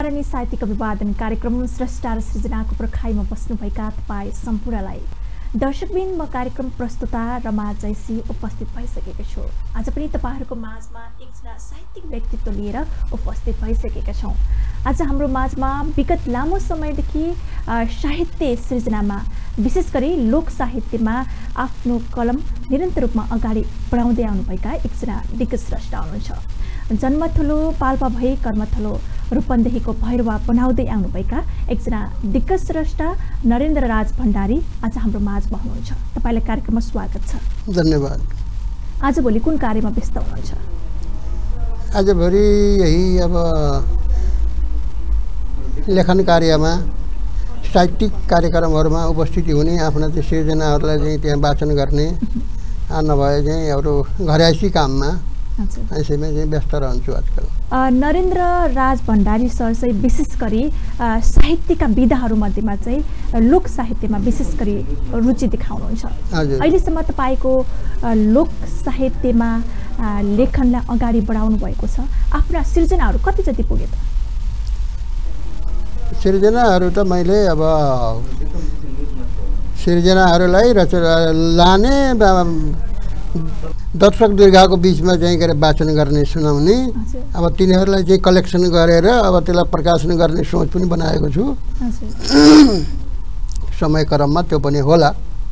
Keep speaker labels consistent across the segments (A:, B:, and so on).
A: Runny साहित्यिक अभिवादन कार्यक्रम स्रष्टा र सृजनाको पर्खाइमा बस्नुभएका तपाईँ सम्पूर्णलाई दर्शकबिन म कार्यक्रम प्रस्तुता रमा जैसी उपस्थित भइसकेको छु। आज पनि तपाईहरुको माझमा एकजना साहित्यिक व्यक्तित्व लिएर उपस्थित भइसकेका छौं। आज हाम्रो माझमा विगत लामो समयदेखि साहित्य सृजनामा विशेष गरी लोक साहित्यमा आफ्नो कलम निरन्तर रूपमा अगाडि बढाउँदै आउनुभएका एकजना दिग्गज स्रष्टा हुनुहुन्छ। जन्म ठुलो पाल्पा भई कर्म ठुलो रूपन्देहीको भैरवा बनाउँदै आउनुभएका एकजना दिग्गज स्रष्टा नरेन्द्र राज भण्डारी आज हाम्रो माझमा हुनुहुन्छ। तपाईलाई कार्यक्रममा स्वागत छ।
B: धन्यवाद।
A: आजभोलि कुन कार्यमा व्यस्त हुनुहुन्छ?
B: आजभोलि यही अब लेखन कार्यमा साहित्यिक कार्यक्रमहरुमा उपस्थिति हुने, आफ्ना चाहिँ सृजनाहरूलाई चाहिँ त्यहाँ वाचन गर्ने, नभए चाहिँ अरू घरयासी काममा यसैमा चाहिँ व्यस्त रहन्छु आजकल।
A: नरेन्द्र राज भण्डारी सर चाहिँ विशेष गरी साहित्यका विधाहरू मध्येमा चाहिँ लोक साहित्यमा विशेष गरी रुचि देखाउनुहुन्छ। अहिलेसम्म तपाईको लोक साहित्यमा लेखनलाई अगाडि बढाउनु भएको छ। आफ्ना सृजनाहरू कति जति पुगे त?
B: सृजनाहरू त मैले अब सृजनाहरूलाई लाने दर्शक दीर्घाको बीचमा चाहिँ के वाचन गर्ने, सुनाउने, अब तिनीहरूलाई चाहिँ कलेक्सन गरेर अब त्यसलाई प्रकाशन गर्ने सोच पनि बनाएको छु। समय क्रममा त्यो पनि होला।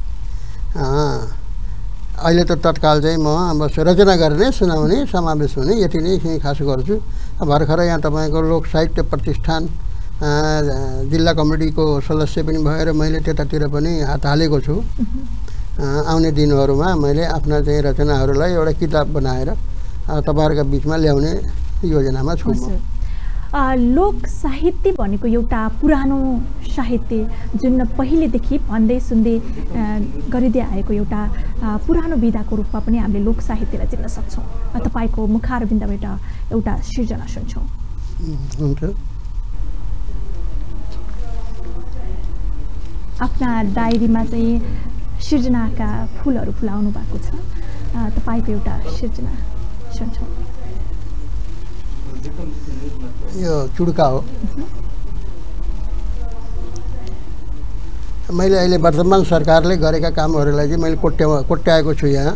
B: अहिले त तत्काल चाहिँ म अब रचना गर्ने, सुनाउने, समावेश हुने यति नै खास गर्छु। भर्खर यहाँ तपाईँको लोक साहित्य प्रतिष्ठान जिल्ला कमिटीको सदस्य पनि भएर मैले त्यतातिर पनि हात हालेको छु। आउने दिनहरूमा मैले आफ्ना चाहिँ रचनाहरूलाई एउटा किताब बनाएर तपाईहरुका बीचमा ल्याउने योजनामा छु।
A: लोक साहित्य भनेको एउटा पुरानो साहित्य जुन पहिलेदेखि भन्दै सुन्दै गरिदै आएको एउटा पुरानो विधाको रूपमा पनि हामीले लोक साहित्यलाई चिन्न सक्छौँ। तपाईको मुखारबिन्दबाट एउटा सृजना सुन्छौँ।
B: हुन्छ।
A: आफ्ना डायरीमा चाहिँ सृजनाका फूलहरू फुलाउनु भएको छ। तपाईको एउटा सृजना सुन्छौँ।
B: यो चुड्का हो। मैले अहिले वर्तमान सरकारले गरेका कामहरूलाई चाहिँ मैले कोट्याएको छु यहाँ।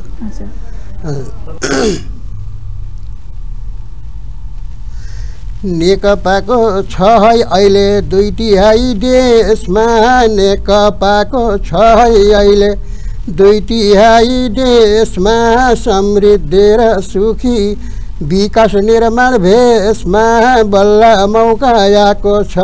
B: नेकपाको छ है अहिले 2/3 देशमा, नेकपाको छ है अहिले 2/3 देशमा, समृद्धि र सुखी विकास निर्माण भेषमा बल्ल मौका आएको छ।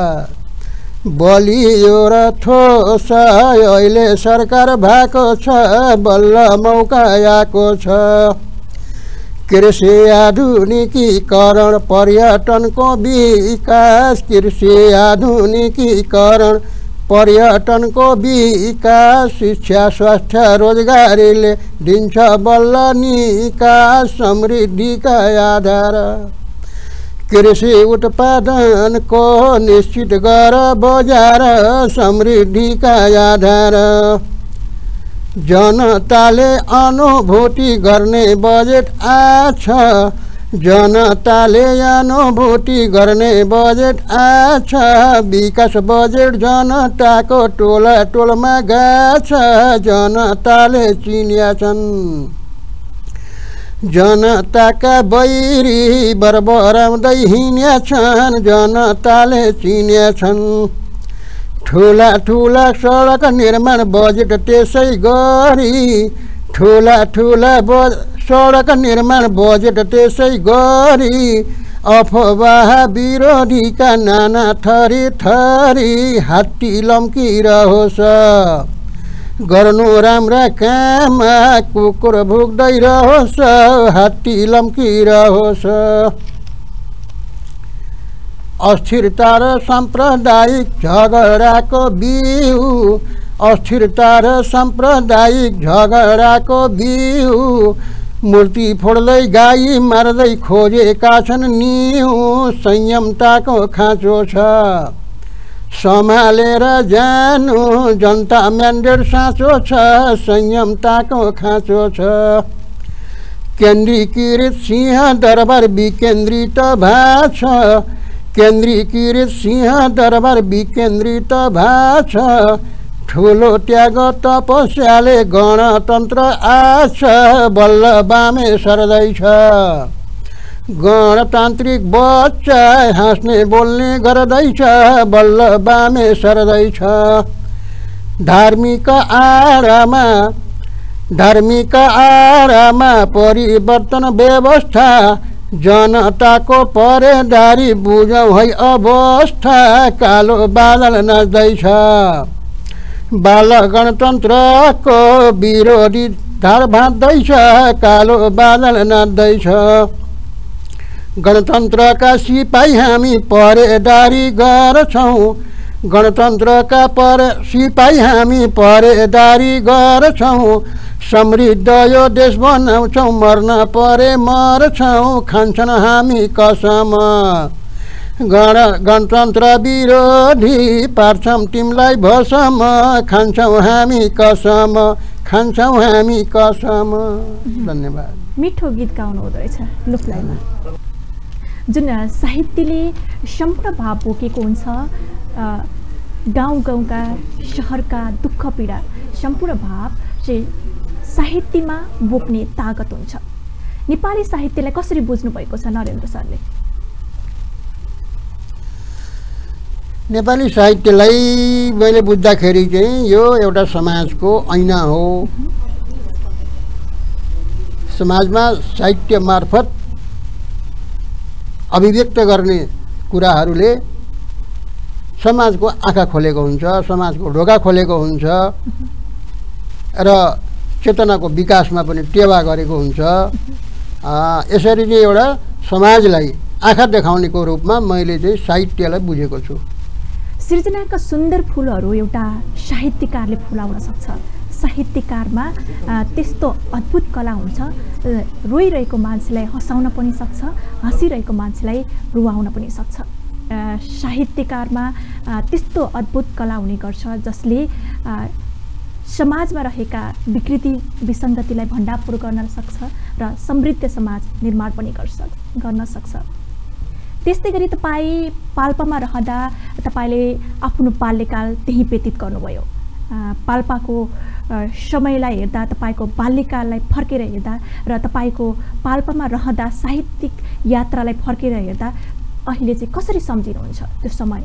B: बलियो र ठोस अहिले सरकार भएको छ, बल्ल मौका आएको छ। कृषि आधुनिकीकरण पर्यटनको विकास, कृषि आधुनिकीकरण पर्यटनको विकास, शिक्षा स्वास्थ्य रोजगारीले दिन्छ बल्ल निकास, समृद्धिका आधार। कृषि उत्पादनको निश्चित गर बजार, समृद्धिका आधार। जनताले अनुभूति गर्ने बजेट आछ, जनताले अनुभूति गर्ने बजेट आछ। विकास बजेट जनताको टोला टोलमा गाछ, जनताले चिन्या छन्। जनताका बैरी बरबराउँदै हिँड्या छन्, जनताले चिन्या छन्। ठुला ठुला सडक निर्माण बजेट त्यसै गरी, ठुला ठुला सडक निर्माण बजेट त्यसै गरी। अफवाह विरोधीका नाना थरी थरी हात्ती लम्किरहोस्। गर्नु राम्रा काम कुकुर भुक्दै रहोस्, हात्ती लम्किरहोस्। अस्थिरता र साम्प्रदायिक झगडाको बिउ, अस्थिरता र साम्प्रदायिक झगडाको बिउ। मूर्ति फोड्दै गाई मार्दै खोजेका छन् निउ, संयमताको खाँचो छ। सम्हालेर जानु जनता म्यान्डेट साँचो छ, संयमताको खाँचो छ। केन्द्रीकृत सिंह दरबार विकेन्द्रित भएको छ, केन्द्रीकृत सिंह दरबार विकेन्द्रित भाछ ठुलो त्याग तपस्याले गणतन्त्र आछ बल्ल बामे सर्दैछ गणतान्त्रिक बच्चा हाँस्ने बोल्ने गर्दैछ बल्ल बामे सर्दैछ धार्मिक आरामा परिवर्तन व्यवस्था जनताको परेदारी बुझौँ है अवस्था कालो बादल नाच्दैछ बाल गणतन्त्रको विरोधी धार भाँच्दैछ कालो बादल नाच्दैछ गणतन्त्रका सिपाही हामी परेदारी गर्छौँ गणतन्त्रका सिपाही हामी परेदारी गर्छौँ समृद्ध यो देश बनाउँछौँ मर्न परे मर्छौँ खान्छन् हामी कसम गणतन्त्र विरोधी पार्छौँ तिमीलाई भसम खान्छौँ हामी कसम
A: धन्यवाद। मिठो गीत गाउनु हुँदो रहेछ लोकलाइमा जुन साहित्यले सम्पूर्ण भाव बोकेको हुन्छ गाउँ गाउँका सहरका दुःख पीडा सम्पूर्ण भाव चाहिँ साहित्यमा बोक्ने तागत हुन्छ। नेपाली साहित्यलाई कसरी बुझ्नु भएको छ नरेन्द्र सरले?
B: नेपाली साहित्यलाई मैले बुझ्दाखेरि चाहिँ यो एउटा समाजको ऐना हो। समाजमा साहित्य मार्फत अभिव्यक्त गर्ने कुराहरूले समाजको आँखा खोलेको हुन्छ, समाजको ढोका खोलेको हुन्छ र चेतनाको विकासमा पनि टेवा गरेको हुन्छ। यसरी चाहिँ एउटा समाजलाई आँखा देखाउनेको रूपमा मैले चाहिँ साहित्यलाई बुझेको छु।
A: सृजनाका सुन्दर फुलहरू एउटा साहित्यकारले फुलाउन सक्छ। साहित्यकारमा त्यस्तो अद्भुत कला हुन्छ, रोइरहेको मान्छेलाई हँसाउन पनि सक्छ, हाँसिरहेको मान्छेलाई रुवाउन पनि सक्छ। साहित्यकारमा त्यस्तो अद्भुत कला हुने गर्छ जसले समाजमा रहेका विकृति विसङ्गतिलाई भण्डाफोड गर्न सक्छ र समृद्ध समाज निर्माण पनि गर्न सक्छ। त्यस्तै गरी तपाईँ पाल्पामा रहँदा तपाईँले आफ्नो बाल्यकाल त्यहीँ व्यतीत गर्नुभयो। पाल्पाको समयलाई हेर्दा तपाईँको बाल्यकाललाई फर्केर हेर्दा र तपाईँको पाल्पामा रहँदा साहित्यिक यात्रालाई फर्केर हेर्दा अहिले चाहिँ कसरी सम्झिनुहुन्छ त्यो समय?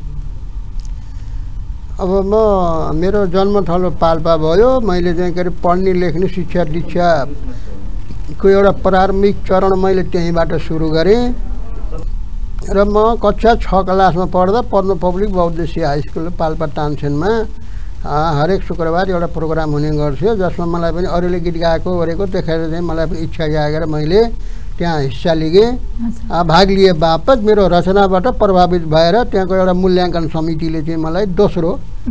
B: अब मेरो जन्मथलो पाल्पा भयो। मैले चाहिँ के अरे पढ्ने लेख्ने शिक्षा दीक्षाको एउटा प्रारम्भिक चरण मैले त्यहीँबाट सुरु गरेँ र म कक्षा 6 क्लासमा पढ्दा पद्म पब्लिक बहुउद्देश्य हाई स्कुल पाल्पा तानसेनमा हरेक शुक्रबार एउटा प्रोग्राम हुने गर्थ्यो जसमा मलाई पनि अरूले गीत गाएको गरेको देखेर चाहिँ मलाई पनि इच्छा जागेर मैले त्यहाँ हिस्सा लिएँ। भाग लिए बापत मेरो रचनाबाट प्रभावित भएर त्यहाँको एउटा मूल्याङ्कन समितिले चाहिँ मलाई दोस्रो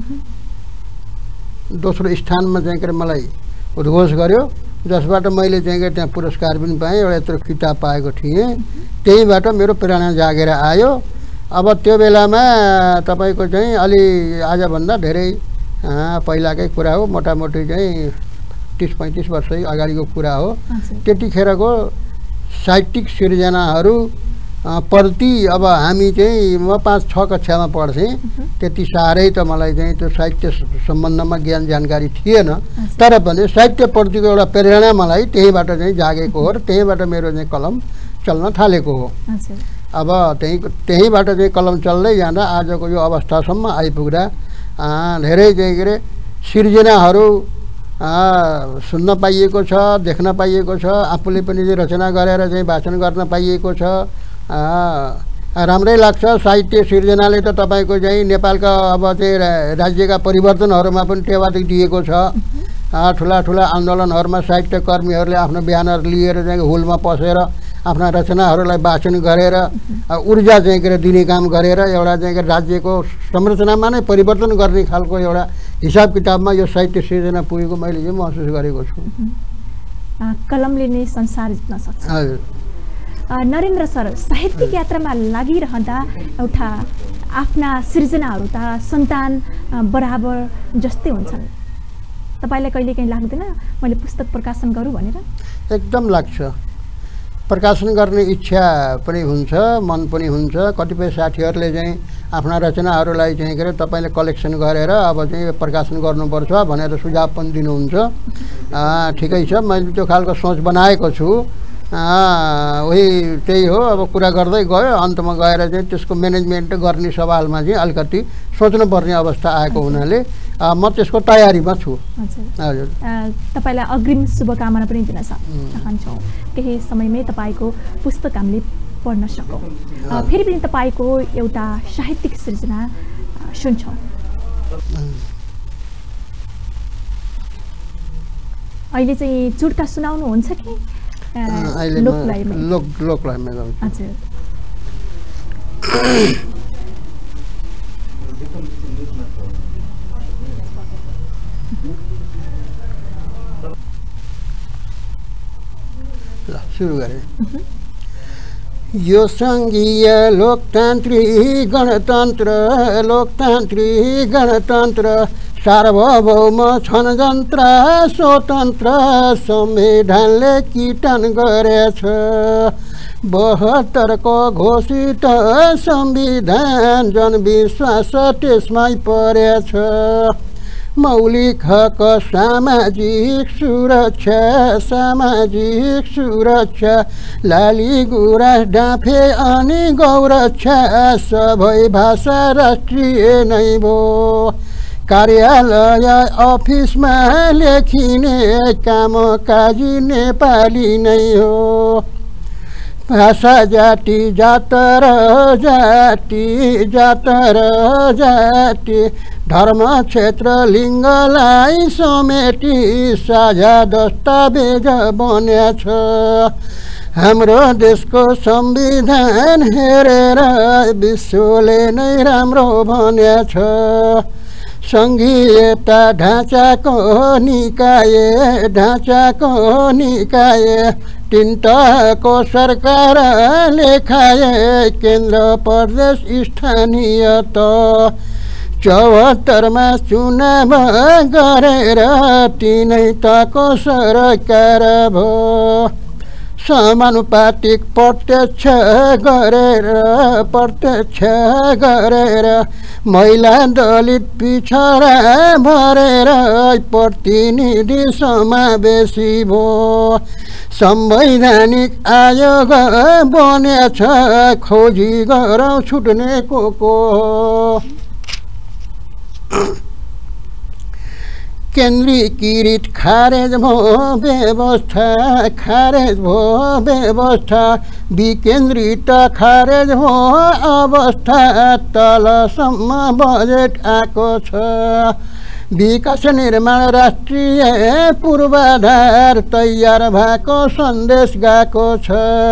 B: स्थानमा चाहिँ के मलाई उद्घोष गर्यो, जसबाट मैले चाहिँ त्यहाँ पुरस्कार पनि पाएँ। एउटा यत्रो किताब पाएको थिएँ। त्यहीबाट मेरो प्रेरणा जागेर आयो। अब त्यो बेलामा तपाईँको चाहिँ अलि आजभन्दा धेरै पहिलाकै कुरा हो, मोटामोटी चाहिँ 30-35 वर्ष अगाडिको कुरा हो। त्यतिखेरको साहित्यिक सिर्जनाहरू प्रति अब हामी चाहिँ म 5-6 कक्षामा पढ्थेँ। त्यति साह्रै त मलाई चाहिँ त्यो साहित्य सम्बन्धमा ज्ञान जानकारी थिएन, तर पनि साहित्यप्रतिको एउटा प्रेरणा मलाई त्यहीबाट चाहिँ जागेको हो र त्यहीबाट मेरो चाहिँ कलम चल्न थालेको हो। अब त्यहीबाट चाहिँ कलम चल्दै जाँदा आजको यो अवस्थासम्म आइपुग्दा धेरै चाहिँ के अरे सिर्जनाहरू सुन्न पाइएको छ, देख्न पाइएको छ, आफूले पनि चाहिँ रचना गरेर चाहिँ वाचन गर्न पाइएको छ। राम्रै लाग्छ। साहित्य सिर्जनाले त तपाईँको चाहिँ नेपालका अब चाहिँ राज्यका परिवर्तनहरूमा पनि टेवा दिएको छ। ठुला ठुला आन्दोलनहरूमा साहित्य कर्मीहरूले आफ्नो बयानहरू लिएर चाहिँ हुलमा पसेर आफ्ना रचनाहरूलाई वाचन गरेर ऊर्जा चाहिँ के दिने काम गरेर एउटा चाहिँ राज्यको संरचनामा नै परिवर्तन गर्ने खालको एउटा हिसाब किताबमा यो साहित्य सिर्जना पुगेको मैले चाहिँ महसुस गरेको छु।
A: कलमले नै संसार जित्न सक्छ। हजुर। नरेन्द्र सर, साहित्यिक यात्रामा लागिरहँदा एउटा आफ्ना सृजनाहरू त सन्तान बराबर जस्तै हुन्छन्। तपाईँलाई कहिलेकाहीँ लाग्दैन मैले पुस्तक प्रकाशन गरौँ भनेर?
B: एकदम लाग्छ। प्रकाशन गर्ने इच्छा पनि हुन्छ, मन पनि हुन्छ। कतिपय साथीहरूले चाहिँ आफ्ना रचनाहरूलाई चाहिँ के अरे तपाईँले कलेक्सन गरेर अब चाहिँ प्रकाशन गर्नुपर्छ भनेर सुझाव पनि दिनुहुन्छ। ठिकै छ, मैले त्यो खालको सोच बनाएको छु। वही त्यही हो, अब कुरा गर्दै गयो, अन्तमा गएर चाहिँ त्यसको म्यानेजमेन्ट गर्ने सवालमा चाहिँ अलिकति सोच्नुपर्ने अवस्था आएको हुनाले म त्यसको तयारीमा छु।
A: हजुर, तपाईँलाई अग्रिम शुभकामना पनि दिन चाहन्छौँ। केही समयमै तपाईँको पुस्तक हामीले पढ्न सकौँ। फेरि पनि तपाईँको एउटा साहित्यिक सृजना सुन्छौँ। अहिले चाहिँ चुड्का सुनाउनुहुन्छ कि
B: लोकलयमा गाउँछु।
A: हजुर,
B: सुरु गरेँ। यो सङ्घीय लोकतान्त्रिक गणतन्त्र, लोकतान्त्रिक गणतन्त्र सार्वभौम छनजन्त्र स्वतन्त्र संविधानले किटन गरेछ। 72 को घोषित संविधान जनविश्वास त्यसमै परेछ। मौलिक हक सामाजिक सुरक्षा, सामाजिक सुरक्षा लाली गुराँस डाँफे अनि गौरक्षा सबै भाषा राष्ट्रिय नै भो। कार्यालय अफिसमा लेखिने कामकाजी नेपाली नै हो। भाषा जाति जात र जाति, जात र जाति धर्म क्षेत्र लिङ्गलाई समेटी साझा दस्तावेज बनेछ। हाम्रो देशको संविधान हेरेर विश्वले नै राम्रो भनेछ। सङ्घीयता ढाँचाको निकाय, ढाँचाको निकाय तिनटाको सरकार लेखाए केन्द्र प्रदेश स्थानीय त 74 मा चुनाव गरेर तिनै तको सरकार भो। समानुपातिक प्रत्यक्ष गरेर महिला दलित पिछडा भरेर प्रतिनिधि समावेशी भो। संवैधानिक आयोग बनेछ खोजी गरौँ छुट्ने को केन्द्रीकृत खारेज भो व्यवस्था, खारेज भो व्यवस्था विकेन्द्रित खारेज भो अवस्था। तलसम्म बजेट आएको छ। विकास निर्माण राष्ट्रिय पूर्वाधार तयार भएको सन्देश गएको छ।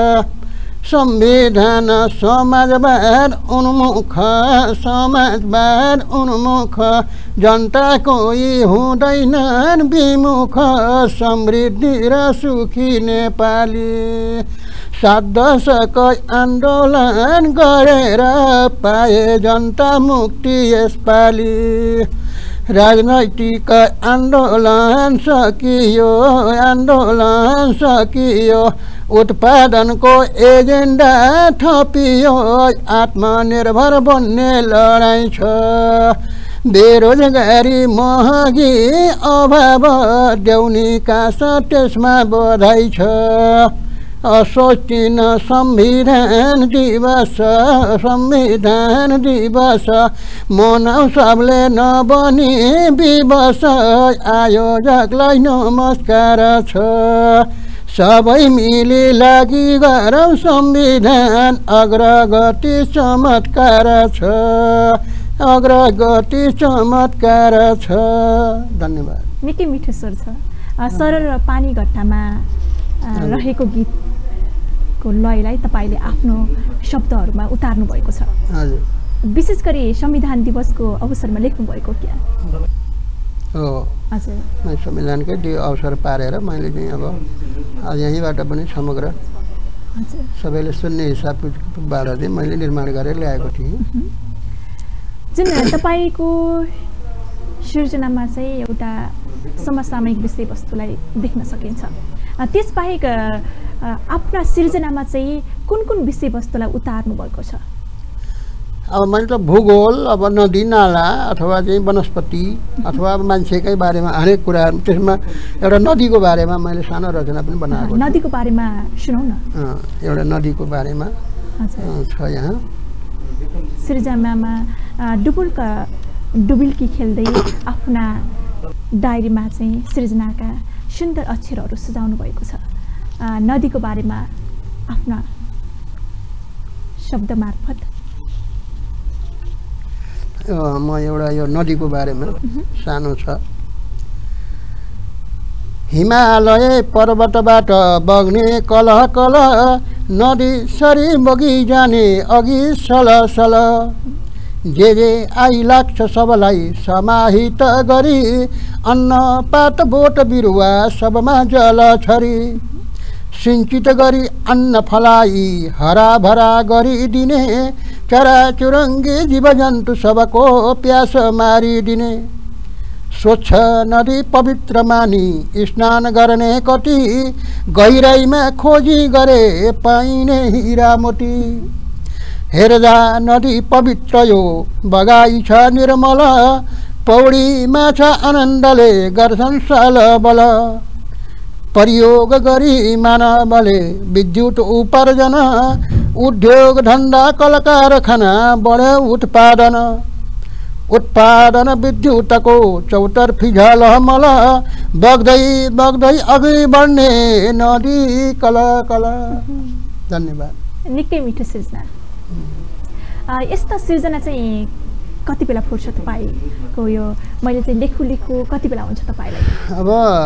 B: संविधान समाजवाद उन्मुख, समाजवाद उन्मुख जनता कोही हुँदैनन् विमुख। समृद्धि र सुखी नेपाली 7 दशक आन्दोलन गरेर पाए जनता मुक्ति यसपालि। राजनैतिक आन्दोलन सकियो, आन्दोलन सकियो उत्पादनको एजेन्डा थपियो। आत्मनिर्भर बन्ने लडाइँ छ। बेरोजगारी महँगी अभाव देउनीका त्यसमा बधाई छ। असोज 3 संविधान दिवस, संविधान दिवस मनाउ सबले नबनी विवश। आयोजकलाई नमस्कार छ। सबै मिली लागि गरौँ संविधान अग्रगति चमत्कार छ, अग्रगति चमत्कार छ। धन्यवाद।
A: निकै मिठो स्वर छ। सरल र पानी घट्टामा रहेको गीतको लयलाई तपाईँले आफ्नो शब्दहरूमा उतार्नु भएको छ।
B: हजुर,
A: विशेष गरी संविधान दिवसको अवसरमा लेख्नु भएको क्या
B: हो?
A: हजुर,
B: मैं संविधानकै त्यो अवसर पारेर मैले चाहिँ अब यहीँबाट पनि समग्र सबैले सुन्ने हिसाबबाट चाहिँ मैले निर्माण गरेर ल्याएको थिएँ।
A: जुन तपाईँको सृजनामा चाहिँ एउटा समसामयिक विषयवस्तुलाई देख्न सकिन्छ। त्यसबाहेक आफ्ना सिर्जनामा चाहिँ कुन कुन विषयवस्तुलाई उतार्नु भएको छ?
B: अब मैले त भूगोल, अब नदी नाला अथवा चाहिँ वनस्पति अथवा मान्छेकै बारेमा हरेक कुराहरू, त्यसमा एउटा नदीको बारेमा मैले सानो रचना पनि बनाएको छु।
A: नदीको बारेमा सुनाउ न।
B: एउटा नदीको बारेमा छ यहाँ।
A: सृजनामा डुबुल्की खेल्दै आफ्ना डायरीमा चाहिँ सृजनाका सुन्दर अक्षरहरू सजाउनु भएको छ। नदीको बारेमा आफ्ना शब्द मार्फत
B: म एउटा यो नदीको बारेमा सानो छ। हिमालय पर्वतबाट बग्ने कलह कलह नदी सरी बगी जाने अघि सल सल जे आइलाग्छ सबलाई समाहित गरी अन्न पात बोट बिरुवा सबमा जल छरी सिंचित गरी अन्न फलाई हराभरा गरिदिने चराचुरुङ्गी जीवजन्तु सबको प्यास मारिदिने स्वच्छ नदी पवित्र मानी स्नान गर्ने कति गहिराइमा खोजी गरे पाइने हिरा मोती हेर्दा नदी पवित्र यो बगाई छ निर्मल पौडीमा छ आनन्दले गर्छन् साल बल प्रयोग गरी मानवले विद्युत उपार्जन उद्योग धन्दा कल कारखाना बढ्यो उत्पादन विद्युतको चौतर्फी झलमल बग्दै बग्दै अघि बढ्ने नदी कल कल। धन्यवाद।
A: निकै मिठो सृजना। यस्ता सृजना चाहिँ कति बेला फुर्सद पाएको? यो मैले चाहिँ लेखु कति बेला हुन्छ तपाईँलाई?
B: अब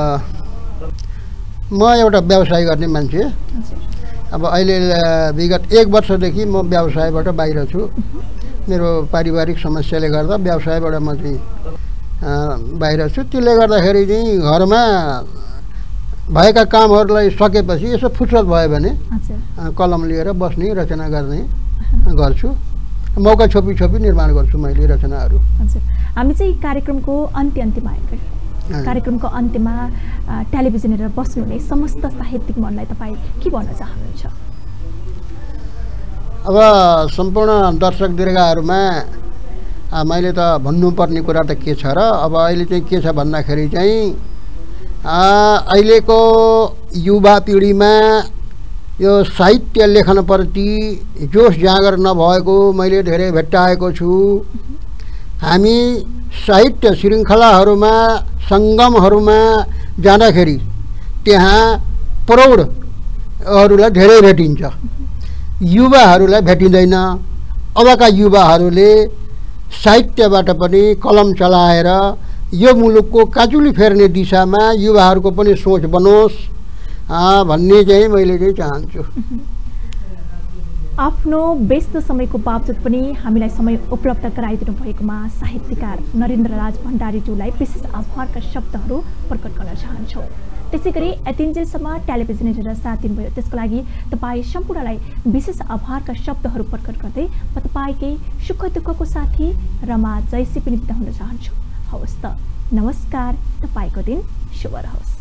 B: म एउटा व्यवसाय गर्ने मान्छे। अब अहिले विगत 1 वर्षदेखि म व्यवसायबाट बाहिर छु। मेरो पारिवारिक समस्याले गर्दा व्यवसायबाट म चाहिँ बाहिर छु। त्यसले गर्दाखेरि चाहिँ घरमा भएका कामहरूलाई सकेपछि यसो फुर्सद भयो भने कलम लिएर बस्ने, रचना गर्ने गर्छु। मौका छोपी निर्माण गर्छु मैले रचनाहरू।
A: हजुर, हामी चाहिँ कार्यक्रमको अन्त्यमा कार्यक्रमको अन्त्यमा टेलिभिजन हेरेर बस्नुहुने समस्त साहित्यिक मनलाई तपाईँ के भन्न चाहनुहुन्छ?
B: अब सम्पूर्ण दर्शक दीर्घहरूमा मैले त भन्नुपर्ने कुरा त के छ र, अब अहिले चाहिँ के छ भन्दाखेरि चाहिँ अहिलेको युवा पिँढीमा यो साहित्य लेखनप्रति जोस जाँगर नभएको मैले धेरै भेट्टाएको छु। हामी साहित्य श्रृङ्खलाहरूमा सङ्गमहरूमा जाँदाखेरि त्यहाँ प्रौढहरूलाई धेरै भेटिन्छ, युवाहरूलाई भेटिँदैन। अबका युवाहरूले साहित्यबाट पनि कलम चलाएर यो मुलुकको काजुली फेर्ने दिशामा युवाहरूको पनि सोच बनोस् भन्ने चाहिँ मैले चाहिँ चाहन्छु।
A: आफ्नो व्यस्त समयको बावजुद पनि हामीलाई समय उपलब्ध गराइदिनु भएकोमा साहित्यकार नरेन्द्र राज भण्डारीज्यूलाई विशेष आभारका शब्दहरू प्रकट गर्न चाहन्छौँ। त्यसै गरी यतिन्जेलसम्म टेलिभिजन हेरेर साथ दिनुभयो त्यसको लागि तपाईँ सम्पूर्णलाई विशेष आभारका शब्दहरू प्रकट गर्दै म तपाईँकै सुख दुःखको साथी रमा जैसी पनि बिदा हुन चाहन्छु। हवस् त, नमस्कार। तपाईँको दिन शुभ रहोस्।